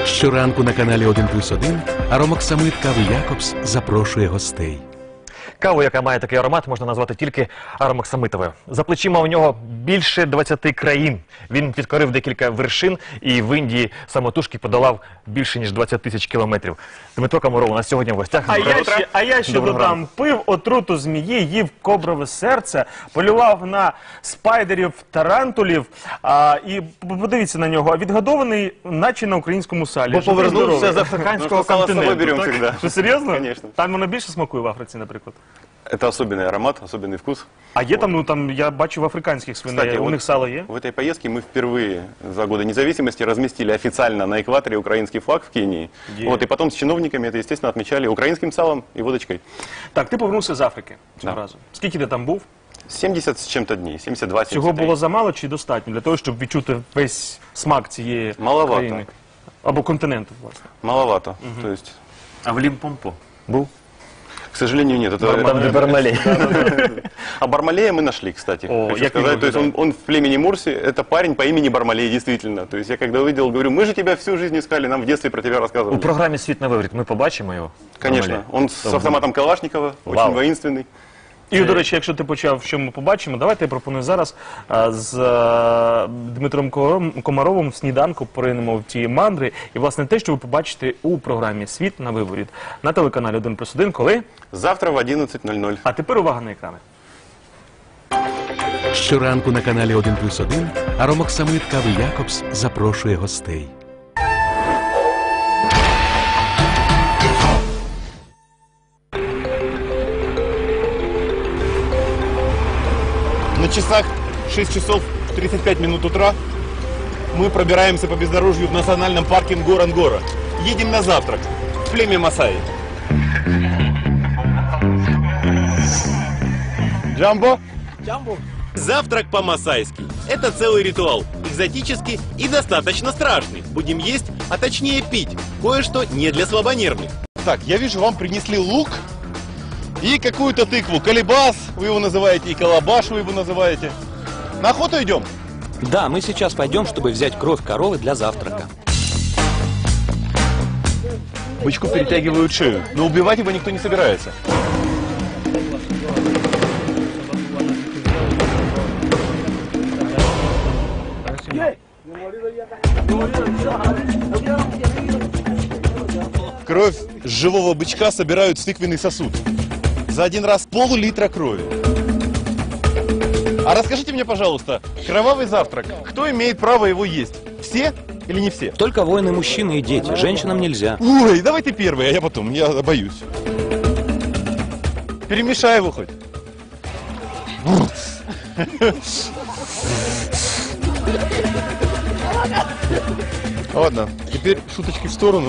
Щоранку на каналі 1+1 Аромоксамит Кави Якобс запрошує гостей. Каву, яка має такий аромат, можна назвати тільки аромоксамитовою. За плечима у нього більше 20 країн. Він підкорив декілька вершин і в Індії самотужки подолав більше, ніж 20 тисяч кілометрів. Дмитро Комаров у нас сьогодні в гостях. А я ще додам, пив отруту змії, їв коброве серце, полював на спайдерів, тарантулів, і подивіться на нього, відгодований наче на українському салі. Бо повернувся з африканського континенту. Що, серйозно? Конечно. Там воно більше смакує в Африці, наприклад? Это особенный аромат, особенный вкус. А є там, ну там, я бачу в африканських свиней, Кстати, у вот них сало є? В этой поездке мы впервые за годы независимости разместили официально на экваторе украинский флаг в Кении. Вот, и потом с чиновниками это, естественно, отмечали украинским салом и водочкой. Так, ти повернувся з Африки цього Да. разу. Скільки ти там був? 70 с чем-то дней, 72, 73. Цього було замало чи достатньо для того, щоб відчути весь смак цієї Маловато. країни? Або континенту, власне. Маловато. То есть, А в Лімпомпо был? К сожалению, нет. Это... там де Бармалей. А Бармалея мы нашли, кстати. О, Хочу як він сказать, то есть виглядає? он в племени Мурси, это парень по имени Бармалей, действительно. То есть я когда увидел, говорю, мы же тебя всю жизнь искали, нам в детстве про тебя У рассказывали. програмі «Світ на виворіт» ми побачимо його? Конечно, Бармалея? он с автоматом Калашникова, Вау. очень воинственный. І, до речі, якщо ти почав, що ми побачимо, давайте я пропоную зараз з Дмитром Комаровим в сніданку поринемо в ті мандри. І, власне, те, що ви побачите у програмі «Світ на виворіт» на телеканалі 1+1, коли? Завтра в 11:00. А тепер увага на екрани. Щоранку на каналі 1+1 Аромоксамит Кави Якобс запрошує гостей. На часах 6 часов 35 минут утра. Мы пробираемся по бездорожью в национальном парке Нгоронгоро. Едем на завтрак в племя Масаи. Джамбо? Джамбо. Завтрак по-масайски. Это целый ритуал. Экзотический и достаточно страшный. Будем есть, а точнее пить. Кое-что не для слабонервных. Так, я вижу, вам принесли лук и какую-то тыкву. Колебас, вы его называете, и колобаш вы его называете. На охоту идем? Да, мы сейчас пойдем, чтобы взять кровь коровы для завтрака. Бычку перетягивают шею, но убивать его никто не собирается. Кровь с живого бычка собирают в тыквенный сосуд. За один раз пол-литра крови. А расскажите мне, пожалуйста, кровавый завтрак, кто имеет право его есть? Все или не все? Только воины, мужчины и дети. Женщинам нельзя. Ой, давай ты первый, а я потом, я боюсь. Перемешай его хоть. Ладно, теперь шуточки в сторону.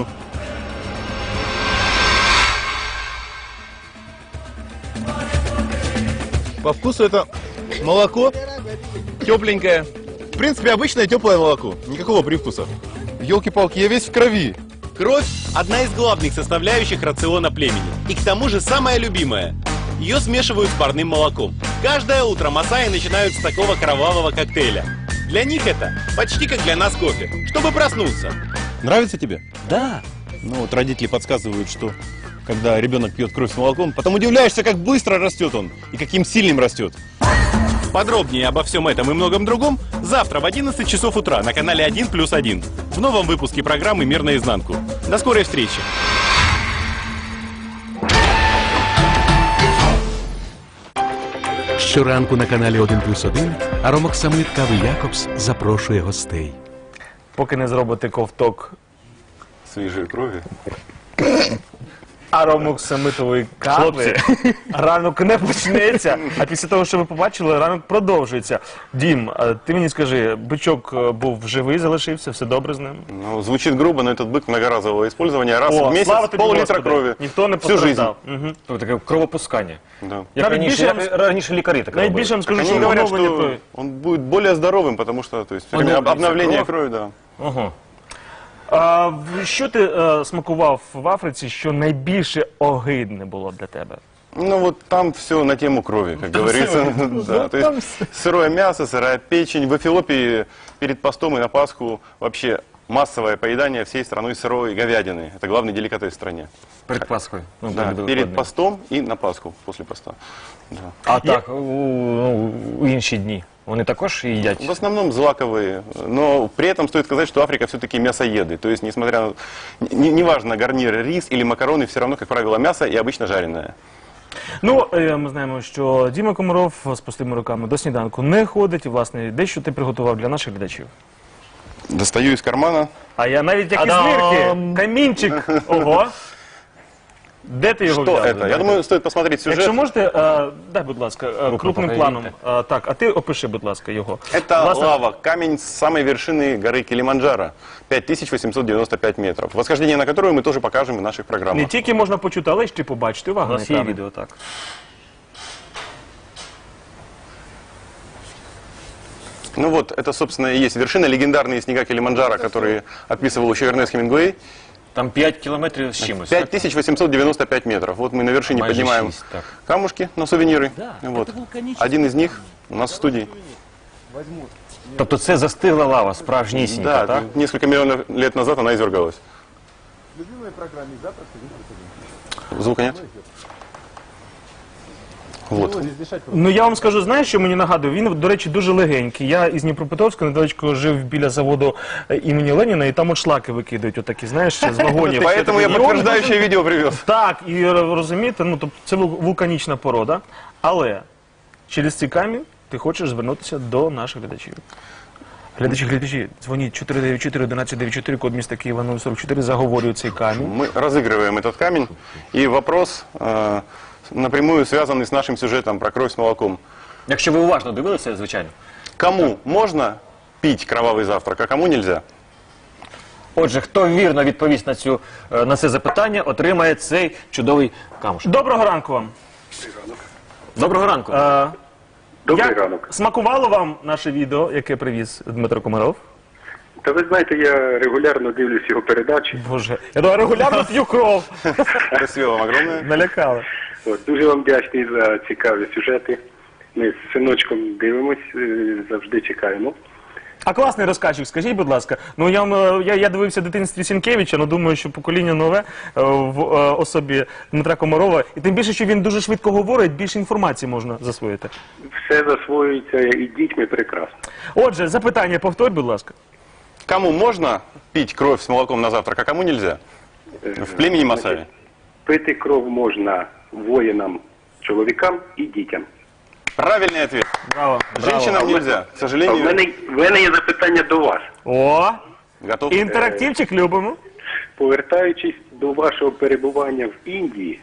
По вкусу это молоко тепленькое. В принципе, обычное теплое молоко. Никакого привкуса. Елки-палки, я весь в крови. Кровь – одна из главных составляющих рациона племени. И к тому же самая любимая. Ее смешивают с парным молоком. Каждое утро масаи начинают с такого кровавого коктейля. Для них это почти как для нас кофе, чтобы проснуться. Нравится тебе? Да. Ну вот родители подсказывают, что когда ребенок пьет кровь с молоком, потом удивляешься, как быстро растет он и каким сильным растет. Подробнее обо всем этом и многом другом завтра в 11 часов утра на канале 1+1 в новом выпуске программы «Мир наизнанку». До скорой встречи! Щоранку на каналі 1+1 Аромоксамит Кави Якобс запрошує гостей. Поки не зробите ковток Свежей крови. аромоксамитової кави, ранок не почнеться, а після того, що ви побачили, ранок продовжується. Дім, ти мені скажи, бичок був живий, залишився, все добре з ним? Ну, звучит грубо, но этот бык многоразового использования. Раз О, в месяц слава тобі, пол-литра Господи. крови. Ніхто не Всю жизнь. постраждав. Мгм. Таке кровопускання. Да. Як Навіть більше раніше лікарі так Навіть робили. більше вам скажу, Они що говорят, умовлення что крові. он будет более здоровым, потому что, то есть, время Оновлюється обновления кров. крови, да. Ага. Що ти смакував в Африці, що найбільше огидне було для тебе? Ну вот там все на тему крови, как говорится. Да, то есть сырое мясо, сырая печень. В Эфиопии перед постом и на Пасху вообще массовое поедание всей страной сырой говядины. Это главный деликатес в стране. Перед Пасхою. Ну, Да, перед перед Великоднем. постом и на Пасху, после поста. Да. А так, у інші дні вони також їдять? В основном злаковые, но при этом стоит сказать, что Африка все-таки мясоеды. То есть, несмотря на... Неважно, гарнир, рис или макароны, все равно, как правило, мясо и обычно жареное. Ну, ми знаємо, що Діма Комаров з пустими руками до сніданку не ходить. І, власне, дещо ти приготував для наших глядачів. Достаю из кармана. А я навіть як із Та-дам! лірки. Камінчик. Ого. Де ти його Что взяв? это? Я думаю, стоит посмотреть сюжет. Якщо можете, дай, будь ласка, крупним покажіть. планом. Так, а ти опиши, будь ласка, його. Это Власне, лава, камень с самой вершины горы Килиманджаро, 5895 метров, восхождение на которую мы тоже покажем в наших Не программах. тільки можна почути, але й ще побачити. У Увага на нас є екрани. відео, так. Ну вот, это, собственно, и есть вершина, легендарные снега Килиманджаро, которые описывал еще Эрнест Хемингуэй. Там 5 кілометрів з чимось. так? 5895 метров. Вот мы на вершине Майже поднимаем 6, так. камушки на сувениры. Вот. Один из них у нас в студии. Тобто це застигла лава, справжнісінька, Да, так? несколько миллионов лет назад она извергалась. Звука нет? Вот. Ну, я вам скажу, знаєш, що мені нагадує? Він, до речі, дуже легенький. Я із Дніпропетровська недалечко жив біля заводу імені Леніна, і там от шлаки викидають, отакі, знаєш, з вагонів. Поэтому я І он подтверждающее видео привез. Так, і розумієте, ну, тобто це вулканічна порода, але через ці камінь ти хочеш звернутися до наших глядачів. Глядачі, дзвоніть 494-1194, код міста Києва 044, заговорюють цей камінь. Мы разыгрываем этот камень. И вопрос напрямую связанный с нашим сюжетом про кровь с молоком. Якщо ви уважно дивилися, звичайно. Кому можно пить кровавый завтрак, а кому нельзя? Отже, хто вірно відповість на це запитання, отримає цей чудовий камушок. Доброго ранку вам. Доброго ранку. Добрий Як ранок. смакувало вам наше відео, яке привіз Дмитро Комаров? Та ви знаєте, я регулярно дивлюсь його передачі. Боже, я думаю, регулярно п'ю кров. Спасибо вам огромное. Налякали. От, дуже вам вдячний за цікаві сюжети. Ми з синочком дивимось, завжди чекаємо. А класний розказчик, скажіть, будь ласка. Ну, я дивився в дитинстві Сінкевича, але думаю, що покоління нове в особі Дмитра Комарова. І тим більше, що він дуже швидко говорить, більше інформації можна засвоїти. Все засвоюється і дітьми прекрасно. Отже, запитання повторь, будь ласка. Кому можно пить кровь с молоком на завтрак, а кому нельзя? В племени Масаи. Пити кров можна воїнам, чоловікам і дітям. Правильный ответ. Браво. Женщинам нельзя. К А в сожалению, мене є запитання до вас. О, готов. інтерактивчик любимо. Повертаючись до вашого перебування в Індії,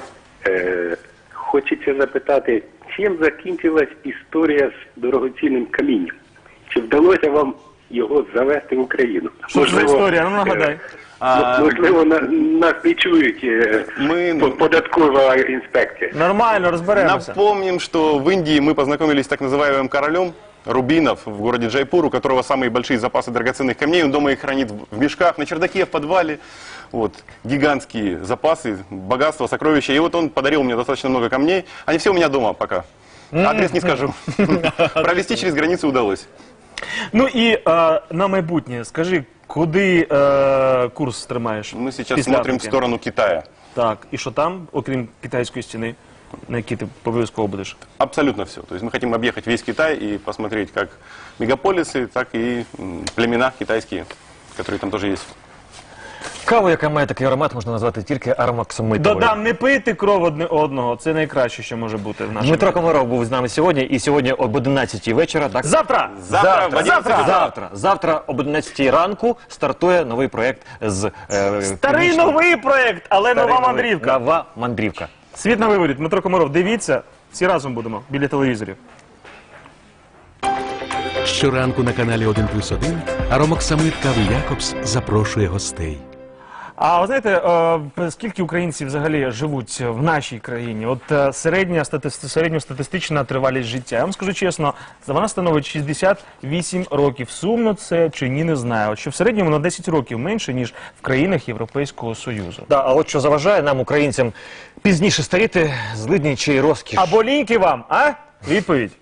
хочеться запитати, чим закінчилась історія з дорогоцінним камінням? Чи вдалося вам його завести в Україну? Що ж за історія? Ну, нагадай. Можливо, нас не чують податкова інспекція. Нормально, розберемося. Напомним, что в Индии мы познакомились с так называемым королем Рубинов в городе Джайпур, у которого самые большие запасы драгоценных камней. Он дома их хранит в мешках, на чердаке, в подвале. Вот, гигантские запасы, богатство, сокровища. И вот он подарил мне достаточно много камней. Они все у меня дома пока. Адрес не скажу. Провести через границу удалось. Ну і на майбутнє, скажи, куди курс тримаєш? Мы сейчас після смотрим в Африки? сторону Китая. Так, і що там, окрім китайської стіни, на якій ти обов'язково будеш? Абсолютно все. То есть мы хотим объехать весь Китай и посмотреть как мегаполисы, так и племена китайские, которые там тоже есть. Каву, яка має такий аромат, можна назвати тільки аромаксамитовою. Додам, не пити кров одне одного, це найкраще, що може бути в нашому. Дмитро Комаров був з нами сьогодні, і сьогодні об 11-й вечора. Так? Завтра! Завтра об 11-й ранку стартує новий проєкт з Старий новий проєкт, але нова мандрівка. Нова мандрівка. Світ на виворіт. Дмитро Комаров, дивіться, всі разом будемо біля телевізорів. Щоранку на каналі 1+1 Аромоксамит Кави Якобс запрошує гостей. А ви знаєте, скільки українців взагалі живуть в нашій країні? От середньостатистична тривалість життя. Я вам скажу чесно, вона становить 68 років. Сумно це чи ні, не знаю. От що в середньому на 10 років менше, ніж в країнах Європейського Союзу. Да, а от що заважає нам, українцям, пізніше старіти, злидні чи розкіш. Або ліньки вам, а? Відповідь.